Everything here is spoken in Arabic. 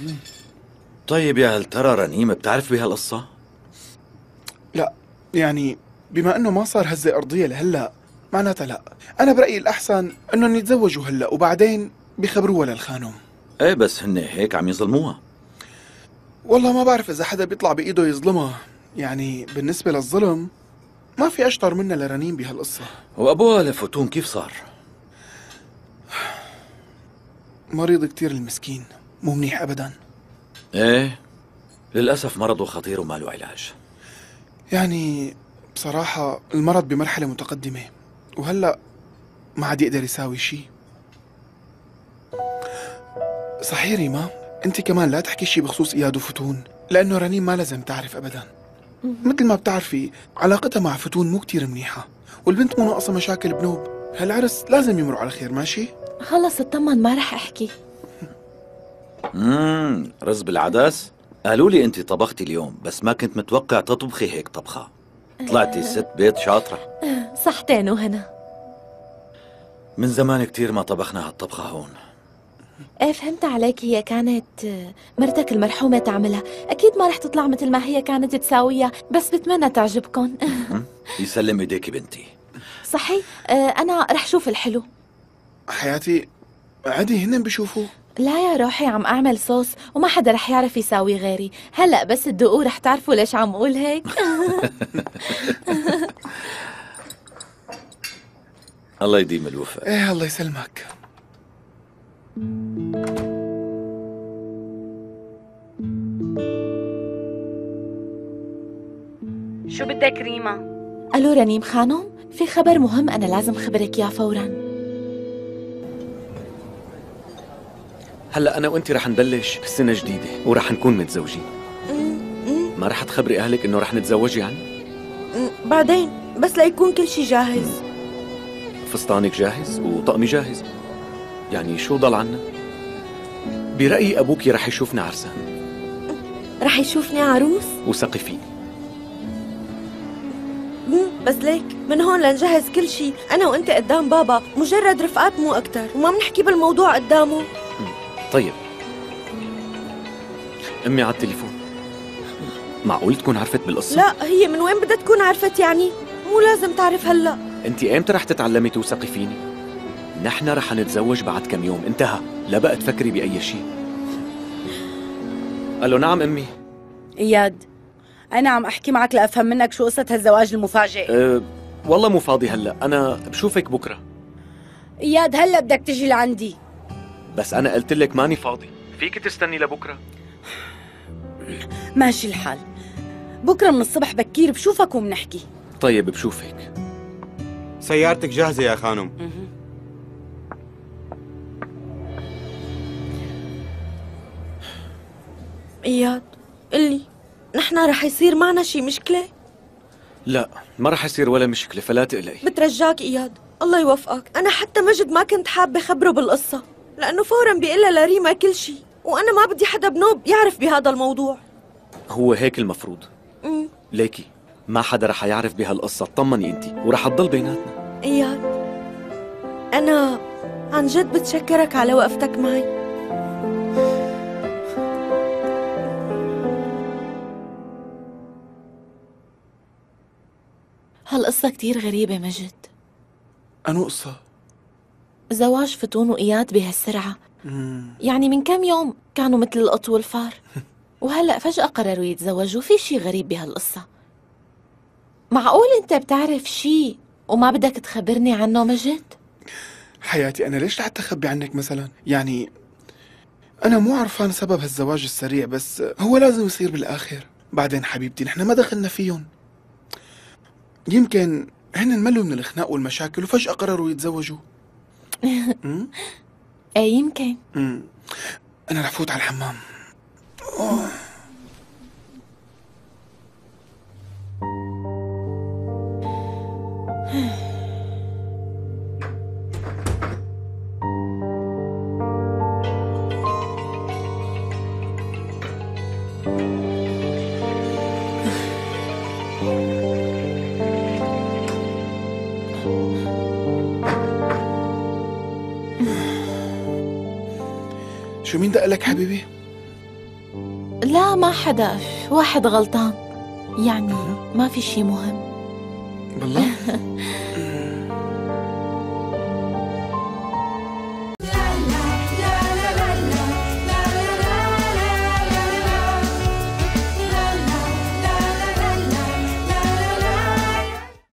طيب يا هل ترى رنيم بتعرف بهالقصة؟ لا، يعني بما انه ما صار هزة ارضية لهلا معناتها لا. انا برأيي الاحسن انهم يتزوجوا هلا وبعدين بيخبروها للخانم. ايه بس هن هيك عم يظلموها. والله ما بعرف اذا حدا بيطلع بايده يظلمها. يعني بالنسبة للظلم ما في اشطر منا لرنيم بهالقصة. وابوها لفتون كيف صار؟ مريض كتير المسكين، مو منيح ابدا. ايه للأسف مرضه خطير وما له علاج. يعني بصراحة المرض بمرحلة متقدمة وهلأ ما عاد يقدر يساوي شي. صحيح ريما، انت كمان لا تحكي شي بخصوص اياد وفتون، لانه رنيم ما لازم تعرف ابدا. مثل ما بتعرفي علاقتها مع فتون مو كتير منيحة، والبنت مو ناقصة مشاكل بنوب. هالعرس لازم يمرق على خير، ماشي؟ خلص اطمن، ما رح احكي. رز بالعدس؟ قالوا لي انت طبختي اليوم، بس ما كنت متوقع تطبخي هيك طبخة. طلعتي ست بيت شاطرة. صحتين وهنا. من زمان كتير ما طبخنا هالطبخة هون. ايه فهمت عليك، هي كانت مرتك المرحومة تعملها، اكيد ما رح تطلع مثل ما هي كانت تساويها، بس بتمنى تعجبكن. يسلم ايديكي بنتي. صحيح. انا رح شوف الحلو. حياتي عادي، هن بيشوفوا. لا يا روحي، عم اعمل صوص وما حدا رح يعرف يساوي غيري. هلأ بس تدوقوا رح تعرفوا ليش عم اقول هيك. الله يديم الوفاء. ايه الله يسلمك. شو بدك ريما؟ الو رنيم خانم، في خبر مهم انا لازم خبرك اياه فورا. هلا انا وانت رح نبلش سنة جديدة ورح نكون متزوجين. ما رح تخبري اهلك انه رح نتزوج يعني؟ بعدين بس ليكون كل شي جاهز. فستانك جاهز وطقمي جاهز، يعني شو ضل عنا؟ برأيي ابوكي رح يشوفني عرسان. رح يشوفني عروس؟ وثقي فيني. بس ليك من هون لنجهز كل شي انا وانت قدام بابا، مجرد رفقات مو اكتر، وما بنحكي بالموضوع قدامه. طيب امي على التليفون، معقول تكون عرفت بالقصة؟ لا، هي من وين بدها تكون عرفت يعني؟ مو لازم تعرف هلا. انت ايمتى رح تتعلمي توثقي فيني؟ نحن رح نتزوج بعد كم يوم، انتهى، لا بقى تفكري بأي شيء. الو نعم امي. اياد، انا عم احكي معك لافهم منك شو قصة هالزواج المفاجئ. والله مو فاضي هلا، انا بشوفك بكره. اياد هلا بدك تجي لعندي. بس انا قلت لك ماني فاضي، فيك تستني لبكره؟ ماشي الحال، بكره من الصبح بكير بشوفك وبنحكي. طيب بشوفك. سيارتك جاهزة يا خانم. اياد قلي، نحن رح يصير معنا شي مشكلة؟ لا ما رح يصير ولا مشكلة، فلا تقلقي. بترجاك اياد، الله يوفقك. انا حتى مجد ما كنت حابة خبره بالقصة، لانه فورا بيقلها لريما كل شي، وانا ما بدي حدا بنوب يعرف بهذا الموضوع. هو هيك المفروض. ليكي ما حدا رح يعرف بهالقصة، اطمني انتي ورح تضل بيناتنا. اياد انا عن جد بتشكرك على وقفتك معي. هالقصة كتير غريبة مجد. أنو قصة؟ زواج فتون وإياد بهالسرعة. يعني من كم يوم كانوا مثل القط والفار، وهلأ فجأة قرروا يتزوجوا. في شي غريب بهالقصة. معقول انت بتعرف شي وما بدك تخبرني عنه مجد؟ حياتي أنا ليش لحتى أخبي عنك مثلا؟ يعني أنا مو عرفان سبب هالزواج السريع، بس هو لازم يصير بالآخر. بعدين حبيبتي نحن ما دخلنا فيهم، يمكن هن ملوا من الخناق والمشاكل وفجأة قرروا يتزوجوا. ايه يمكن. أنا رح فوت على الحمام. شو مين دق لك حبيبي؟ لا ما حدا، واحد غلطان، يعني ما في شي مهم. بالله؟